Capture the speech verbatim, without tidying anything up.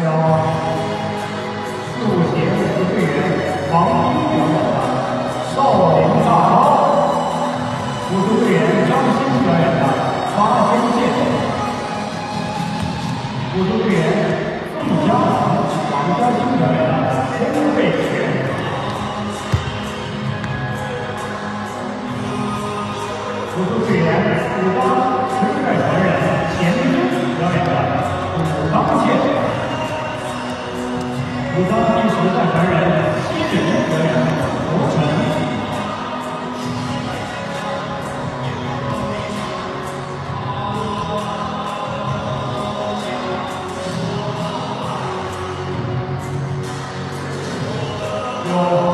有速协武术队员王斌表演的《少林大招》，武术队员张鑫表演的《八仙剑》，武术队员宋佳航、王嘉欣表演的《天贝拳》。 武术队员武当时代传人田中表演的武当剑，武当第时代传人西人表演的罗成，有。